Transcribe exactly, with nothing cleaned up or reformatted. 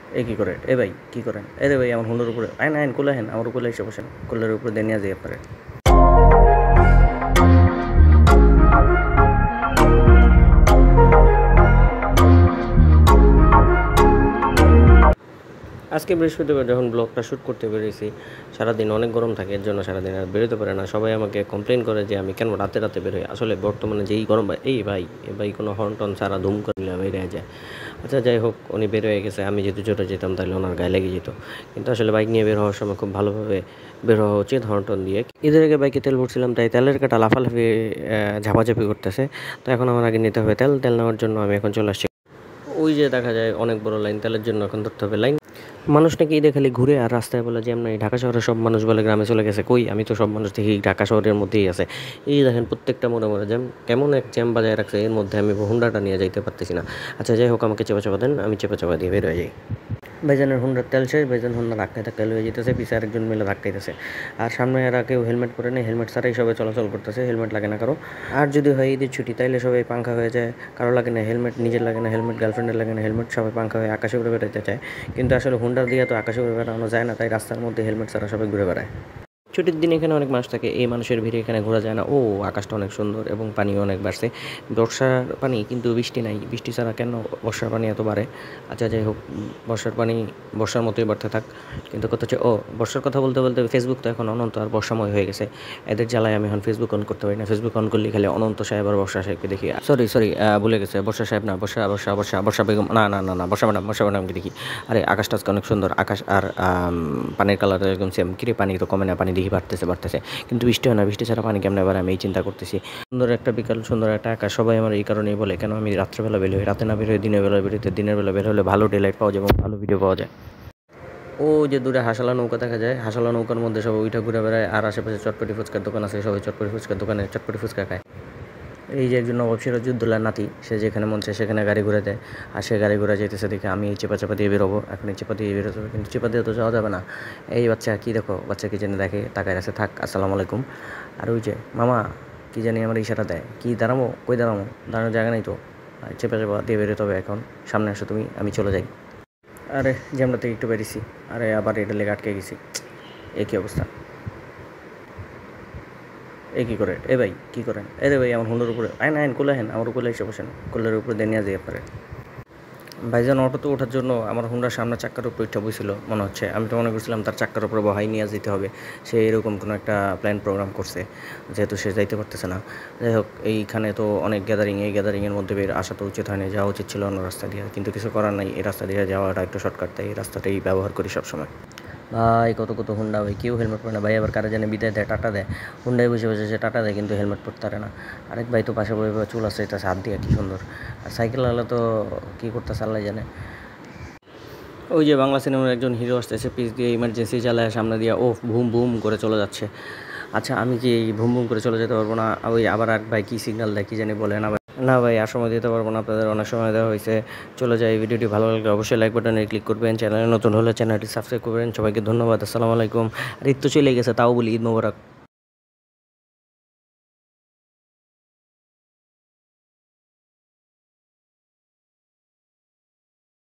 এ কি করে এ ভাই কি করেন এ রে ভাই আমার হুন্ডার উপরে আইন আইন কোলে হেন আমার কোলে এসে বসেন কোলের উপরে দিয়ে নিয়ে যাই আপনারে আজকে বৃহস্পতিবার যখন ব্লগটা শ্যুট করতে বেরিয়েছি সারাদিন অনেক গরম থাকে এর জন্য সারাদিন আর বেরোতে পারে না সবাই আমাকে কমপ্লেন করে যে আমি কেন রাতে রাতে বেরোই আসলে বর্তমানে যেই গরম এই ভাই এ ভাই কোনো হর্ন টন সারা ধুম করলে বেরিয়ে যায় আচ্ছা যাই হোক উনি বের হয়ে গেছে আমি যেহেতু চলে যেতাম তাহলে ওনার গায়ে লেগে যেত কিন্তু আসলে বাইক নিয়ে বের হওয়ার সময় খুব ভালোভাবে বের হওয়া উচিত হর্ন টন দিয়ে ঈদের আগে বাইকে তেল ভরছিলাম তাই তেলের কাটা লাফালাফি ঝাপাঝাপি করতেছে তো এখন আমার আগে নিতে হবে তেল তেল নেওয়ার জন্য আমি এখন চলে আসছি ওই যে দেখা যায় অনেক বড় লাইন তেলের জন্য এখন ধরতে হবে লাইন মানুষ নাকি ঈদে খালি ঘুরে আর রাস্তায় বলে যে এমনি ঢাকা শহরের সব মানুষ বলে গ্রামে চলে গেছে কই আমি তো সব মানুষ দেখি ঢাকা শহরের মধ্যেই আছে এই দেখেন প্রত্যেকটা মোড়ে মোড়ে জ্যাম কেমন এক জ্যাম বাজায় রাখছে এর মধ্যে আমি হুন্ডাটা নিয়ে যাইতে পারতেছি না আচ্ছা যাই হোক আমাকে চেপা চাপা দেন আমি চেপা চাপা দিয়ে বের হয়ে যাই ভাইজানের হুন্ডার তেল শেষ ভাইজান হুন্ডা ধাক্কায় ধাক্কায় লয়ে যেতেছে পিছিয়ে আরেকজন মিলে ধাক্কাইতেছে আর সামনে এরা কেউ হেলমেট পরে নেই হেলমেট ছাড়াই সবাই চলাচল করতেছে হেলমেট লাগে না কারো আর যদি হয় ঈদের ছুটি তাইলে সবাই পাঙ্খা হয়ে যায় কারো লাগে না হেলমেট নিজের লাগে না হেলমেট গার্লফ্রেন্ডের লাগে না হেলমেট সবাই পাঙ্খা হয়ে আকাশে উড়ে বেড়াতে চায় কিন্তু আসলে হুন্ডার দিয়ে তো আকাশে উড়ে বেড়ানো যায় না তাই রাস্তার মধ্যে হেলমেট ছাড়া সবাই ঘুরে বেড়ায় ছুটির দিন এখানে অনেক মানুষ থাকে এই মানুষের ভিড়ে এখানে ঘোরা যায় না ও আকাশটা অনেক সুন্দর এবং পানিও অনেক বাড়ছে বর্ষার পানি কিন্তু বৃষ্টি নাই বৃষ্টি ছাড়া কেন বর্ষার পানি এত বাড়ে আচ্ছা যাই হোক বর্ষার পানি বর্ষার মতোই বাড়তে থাক কিন্তু কথা হচ্ছে ও বর্ষার কথা বলতে বলতে ফেসবুক তো এখন অনন্ত আর বর্ষাময় হয়ে গেছে এদের জ্বালায় আমি এখন ফেসবুক অন করতে পারি না ফেসবুক অন করলে খালি অনন্ত সাহেব আর বর্ষা সাহেবকে দেখি সরি সরি ভুলে গেছে বর্ষা সাহেব না বর্ষা বর্ষা বর্ষা বর্ষা বেগম না না না না বর্ষা ম্যাডাম বর্ষা ম্যাডামকে দেখি আরে আকাশটা আজকে অনেক সুন্দর আকাশ আর পানির কালার একদম সেম কিরে পানি তো কমে না পানি দেখি বাড়তেছে বাড়তেছে কিন্তু বৃষ্টি হয় না বৃষ্টি ছাড়া পানি কেমন এবার আমি এই চিন্তা করতেছি সুন্দর একটা বিকাল সুন্দর একটা আকাশ সবাই আমার এই কারণেই বলে কেন আমি রাত্রেবেলা বের হই রাতে না বের হই দিনের বেলা বেরোতে দিনের বেলা বের হলে ভালো ডেলাইট পাওয়া যায় এবং ভালো ভিডিও পাওয়া যায় ও যে দূরে হাসালা নৌকা দেখা যায় হাসালা নৌকার মধ্যে সবাই ওইটা ঘুরে বেড়ায় আর আশেপাশে চটপটি ফুচকার দোকান আছে সবাই চটপটি ফুচকার দোকানে চটপটি ফুচকা খায় এই যে একজন নবাব সিরাজউদ্দৌলার নাতি সে যেখানে মন চায় সেখানে গাড়ি ঘুরে দেয় আর সে গাড়ি ঘোরা যেতেছে দেখে আমি এই চেপা চাপা দিয়ে বেরোবো এখন এই চেপা দিয়ে বেরোতে হবে কিন্তু চেপা দিয়ে তো যাওয়া যাবে না এই বাচ্চা কী দেখো বাচ্চা কি জানি দেখে তাকায় আছে থাক আসসালামু আলাইকুম আর ওই যে মামা কী জানি আমার ইশারা দেয় কী দাঁড়াবো কই দাঁড়াবো দাঁড়ানোর জায়গা নেই তো চেপা চাপা দিয়ে বেরোতে হবে এখন সামনে আসো তুমি আমি চলে যাই আরে জ্যামটা থেকে একটু বেরিয়েছি আরে আবার এটা লেগে আটকে গেছি এ কী অবস্থা এ কী করে এ ভাই কী করেন এ রে ভাই আমার হুন্ডার উপরে আইন আইন কোলে হেন আমার কোলে এসে বসেন কোলের উপরে দিয়ে নিয়ে যাই আপনারে ভাইজান অটোতে ওঠার জন্য আমার হুন্ডার সামনের চাক্কার উপর ইচ্ছা বইছিল মনে হচ্ছে আমি তো মনে করছিলাম তার চাক্কার উপরে বহাই নিয়ে যেতে হবে সে এরকম কোনো একটা প্ল্যান প্রোগ্রাম করছে যেহেতু সে যাইতে পারতেছে না যাই হোক এইখানে তো অনেক গ্যাদারিং এই গ্যাদারিংয়ের মধ্যে বের আসা তো উচিত হয়নি যাওয়া উচিত ছিল অন্য রাস্তা দিয়ে কিন্তু কিছু করার নাই এই রাস্তা দিয়ে যাওয়াটা একটু শর্টকাট তাই এই রাস্তাটাই ব্যবহার করি সবসময় ভাই কত কত হুন্ডা ভাই কেউ হেলমেট পরে না ভাই আবার কারে জানে বিদায় দেয় টাটা দেয় হুন্ডায় বসে বসে সে টাটা দেয় কিন্তু হেলমেট পরতে পারে না আরেক ভাই তো পাশে বই চুল আছে এটা হাত দিয়ে কী সুন্দর আর সাইকেল হলে তো কী করতেছে আল্লাহ জানে ওই যে বাংলা সিনেমার একজন হিরো আসতেছে পিস দিয়ে ইমার্জেন্সি চালায় সামনে দিয়ে ও ভুম ভুম করে চলে যাচ্ছে আচ্ছা আমি কি ভুম ভুম করে চলে যেতে পারবো না ওই আবার এক ভাই কী সিগন্যাল দেয় কী জানি বলে না ভাই না ভাই আর সময় দিতে পারবো না আপনাদের অনেক সময় দেওয়া হয়েছে চলে যায় ভিডিওটি ভালো লাগলে অবশ্যই লাইক বাটনে ক্লিক করবেন চ্যানেলে নতুন হলে চ্যানেলটি সাবস্ক্রাইব করবেন সবাইকে ধন্যবাদ আসসালামু আলাইকুম আর ঈদ তো চলে গেছে তাও বলি ঈদ মোবারক